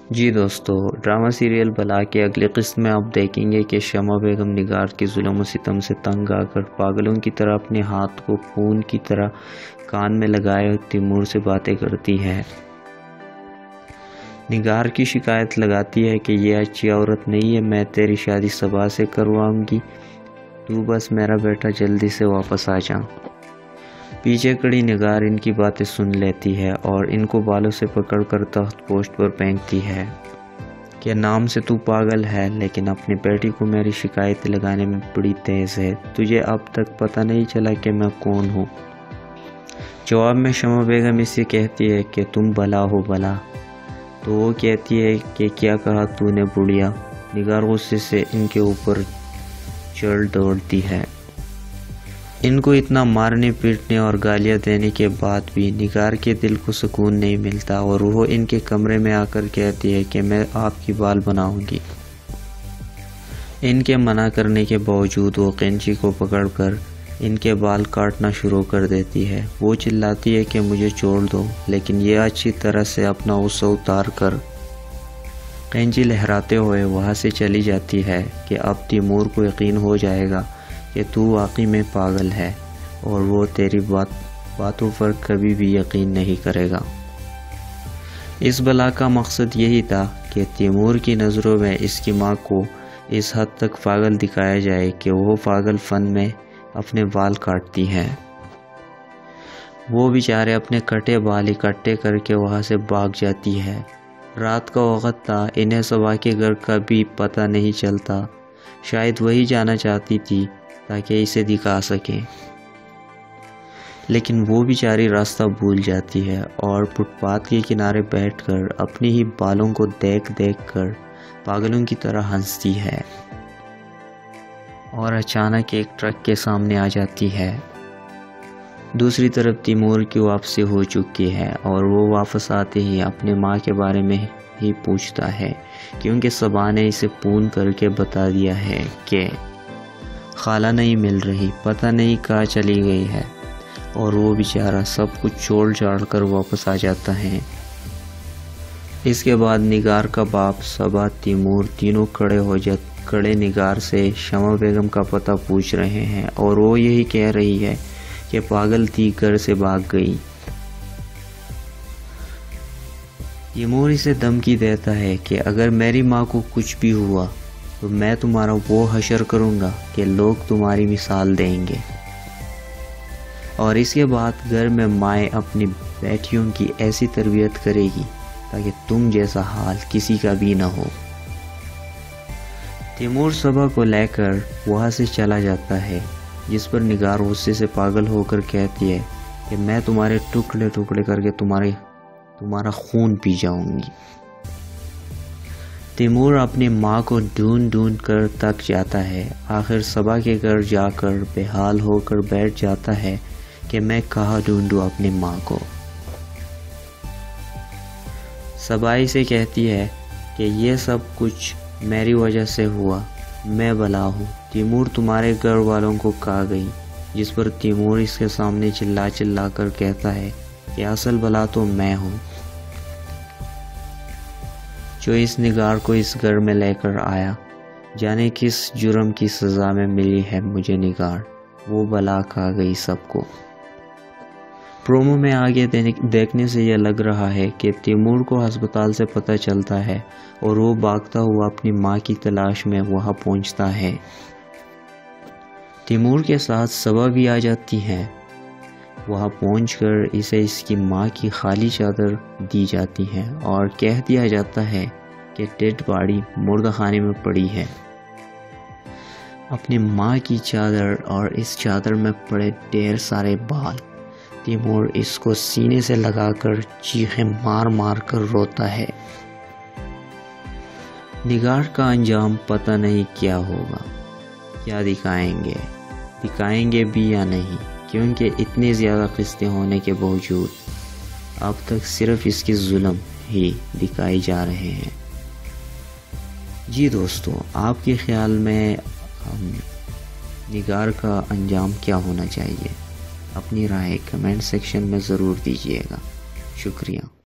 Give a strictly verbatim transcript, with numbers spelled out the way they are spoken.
جی دوستو، drama serial بلا کے اگلی قسط میں آپ دیکھیں گے کہ شمع بیگم نگار کی ظلم و ستم سے تنگ آ کر پاگلوں کی طرح اپنے ہاتھ کو خون کی طرح کان میں لگائے تیمور سے باتیں کرتی ہے۔ نگار کی شکایت لگاتی ہے کہ یہ اچھی عورت نہیں ہے، میں تیری شادی صبا سے کرواؤں گی، تو بس میرا بیٹا جلدی سے واپس آ جا۔ پیچھے کڑی نگار ان کی باتیں سن لیتی ہے اور ان کو بالوں سے پکڑ کر تخت پوشت پر پھینکتی ہے کہ نام سے تو پاگل ہے لیکن اپنی بیٹی کو میری شکایت لگانے میں بڑی تیز ہے، تجھے اب تک پتہ نہیں چلا کہ میں کون ہوں۔ جواب میں شمع بیگم اس سے کہتی ہے کہ تم بلا ہو بلا، تو وہ کہتی ہے کہ کیا کہا تو نے بڑھیا۔ نگار غصے سے ان کے اوپر چڑھ دوڑتی ہے۔ ان کو اتنا مارنے پیٹنے اور گالیاں دینے کے بعد بھی نگار کے دل کو سکون نہیں ملتا اور وہ ان کے کمرے میں آ کر کہتی ہے کہ میں آپ کی بال بناؤں گی۔ ان کے منع کرنے کے باوجود وہ قینچی کو پکڑ کر ان کے بال کاٹنا شروع کر دیتی ہے۔ وہ چلاتی ہے کہ مجھے چھوڑ دو، لیکن یہ اچھی طرح سے اپنا غصہ اتار کر قینچی لہراتے ہوئے وہاں سے چلی جاتی ہے کہ اب تیمور کو یقین ہو جائے گا کہ تو واقعی میں پاگل ہے اور وہ تیری بات باتوں پر کبھی بھی یقین نہیں کرے گا۔ اس بلا کا مقصد یہی تھا کہ تیمور کی نظروں میں اس کی ماں کو اس حد تک پاگل دکھایا جائے کہ وہ پاگل فن میں اپنے بال کاٹتی ہے۔ وہ بیچارے اپنے کٹے بال اکٹھے کر کے وہاں سے بھاگ جاتی ہے۔ رات کا وقت تھا، انہیں صبح کے گھر کا بھی پتہ نہیں چلتا، شاید وہی جانا چاہتی تھی تاکہ اسے دکھا سکیں، لیکن وہ بیچاری راستہ بھول جاتی ہے اور فٹ پاتھ کے کنارے بیٹھ کر اپنی ہی بالوں کو دیکھ دیکھ کر پاگلوں کی طرح ہنستی ہے اور اچانک ایک ٹرک کے سامنے آ جاتی ہے۔ دوسری طرف تیمور کی واپسی ہو چکی ہے اور وہ واپس آتے ہی اپنے ماں کے بارے میں ہی پوچھتا ہے، کیونکہ صبا نے اسے فون کر کے بتا دیا ہے کہ خالہ نہیں مل رہی، پتہ نہیں کہاں چلی گئی ہے، اور وہ بیچارہ سب کچھ چھوڑ چھاڑ کر واپس آ جاتا ہے۔ اس کے بعد نگار کا باپ، صبا، تیمور تینوں کھڑے ہو جاتے کڑے نگار سے شمع بیگم کا پتہ پوچھ رہے ہیں اور وہ یہی کہہ رہی ہے کہ پاگل تھی، گھر سے بھاگ گئی۔ تیمور اسے دھمکی دیتا ہے کہ اگر میری ماں کو کچھ بھی ہوا تو میں تمہارا وہ حشر کروں گا کہ لوگ تمہاری مثال دیں گے، اور اس کے بعد گھر میں مائیں اپنی بیٹیوں کی ایسی تربیت کرے گی تاکہ تم جیسا حال کسی کا بھی نہ ہو۔ تیمور صبا کو لے کر وہاں سے چلا جاتا ہے، جس پر نگار غصے سے پاگل ہو کر کہتی ہے کہ میں تمہارے ٹکڑے ٹکڑے کر کے تمہارے تمہارا خون پی جاؤں گی۔ تیمور اپنی ماں کو ڈھونڈ ڈھونڈ کر تک جاتا ہے، آخر صبا کے گھر جا کر بے حال ہو کر بیٹھ جاتا ہے کہ میں کہاں ڈھونڈوں اپنی ماں کو۔ صبا سے کہتی ہے کہ یہ سب کچھ میری وجہ سے ہوا، میں بلا ہوں، تیمور تمہارے گھر والوں کو کہا گئی، جس پر تیمور اس کے سامنے چلا چلا کر کہتا ہے کہ اصل بلا تو میں ہوں، جو اس نگار کو اس گھر میں لے کر آیا، جانے کس جرم کی سزا میں ملی ہے مجھے نگار، وہ بلا کہا گئی سب کو۔ پرومو میں آگے دیکھنے سے یہ لگ رہا ہے کہ تیمور کو ہسپتال سے پتہ چلتا ہے اور وہ بھاگتا ہوا اپنی ماں کی تلاش میں وہاں پہنچتا ہے۔ تیمور کے ساتھ صبا بھی آ جاتی ہے۔ وہاں پہنچ کر اسے اس کی ماں کی خالی چادر دی جاتی ہے اور کہہ دیا جاتا ہے کہ ڈیڈ باڈی مردہ خانے میں پڑی ہے۔ اپنی ماں کی چادر اور اس چادر میں پڑے ڈھیر سارے بال، تیمور اس کو سینے سے لگا کر چیخیں مار مار کر روتا ہے۔ نگار کا انجام پتہ نہیں کیا ہوگا، کیا دکھائیں گے دکھائیں گے بھی یا نہیں، کیونکہ اتنے زیادہ قسطیں ہونے کے باوجود اب تک صرف اس کے ظلم ہی دکھائے جا رہے ہیں۔ جی دوستو، آپ کے خیال میں نگار کا انجام کیا ہونا چاہیے؟ اپنی رائے کمنٹ سیکشن میں ضرور دیجیے گا۔ شکریہ۔